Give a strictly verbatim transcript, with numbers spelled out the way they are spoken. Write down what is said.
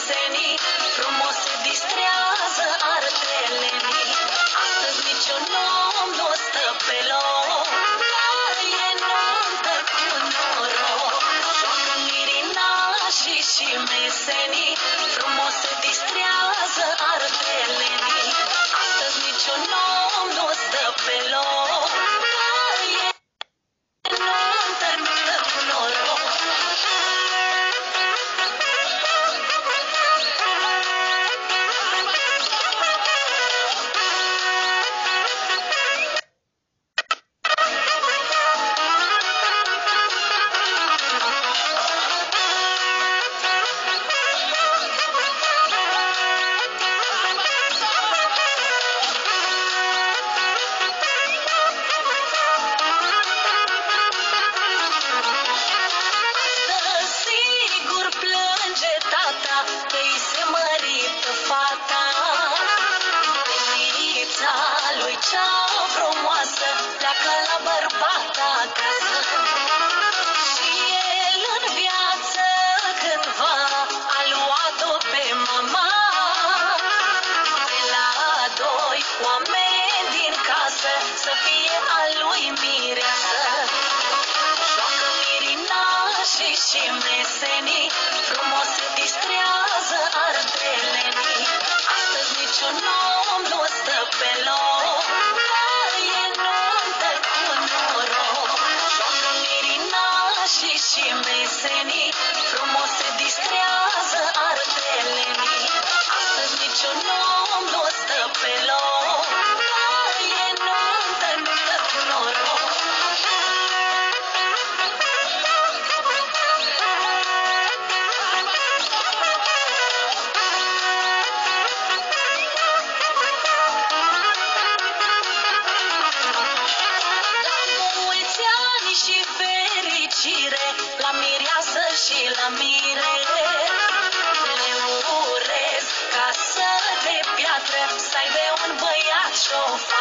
mesenii, frumos se distrează artelenii. Astăzi niciun om nu stă pe loc, dar e nuntă cu noroc. Joacă mirinașii și mesenii, frumos se distrează artelenii. Astăzi niciun om nu stă pe loc, dar e nuntă, nuntă cu noroc. Că-i se mărită fata, fetița lui cea frumoasă pleacă la bărbata acasă. Și el în viață cândva a luat-o pe mama, de la doi oameni din casă să fie a lui mireasă. Joacă mirinașii și mesenii, frumos se distrează artelenii. Astăzi niciun om nu stă pe loc, dar e nuntă cu noroc. Joacă mirinașii și mesenii, frumos se distrează artelenii. Astăzi niciun om nu stă pe loc, dar e nuntă, nuntă cu noroc. La mireasă și la mire le urez casă de piatră, să aibă un băiat și o fată.